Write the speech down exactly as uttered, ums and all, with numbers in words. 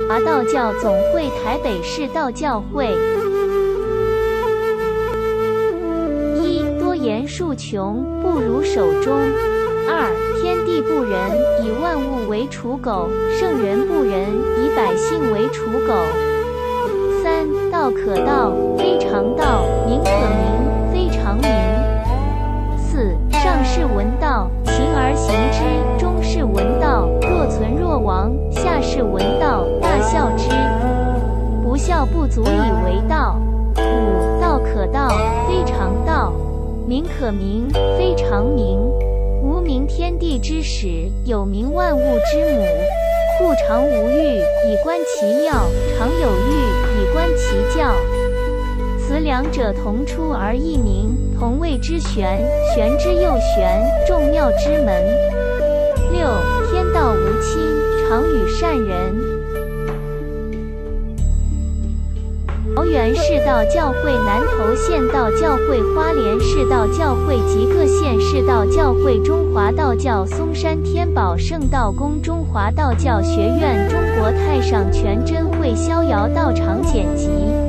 华道教总会台北市道教会。一、多言数穷，不如守中。二、天地不仁，以万物为刍狗；圣人不仁，以百姓为刍狗。三、道可道，非常道；名可名，非常名。四、上士闻道，勤而行之；中士闻道，若存若亡；下士闻道，大笑之。不孝不足以为道。五、道可道，非常道；名可名，非常名。无名天地之始，有名万物之母。故常无欲，以观其要；常有欲，以观其教。此两者同出而异名，同谓之玄，玄之又玄，众妙之门。六、天道无亲，常与善人。桃园市道教会、南投县道教会、花莲市道教会及各县市道教会、中华道教松山天宝圣道宫、中华道教学院、中国太上全真会逍遥道场简集。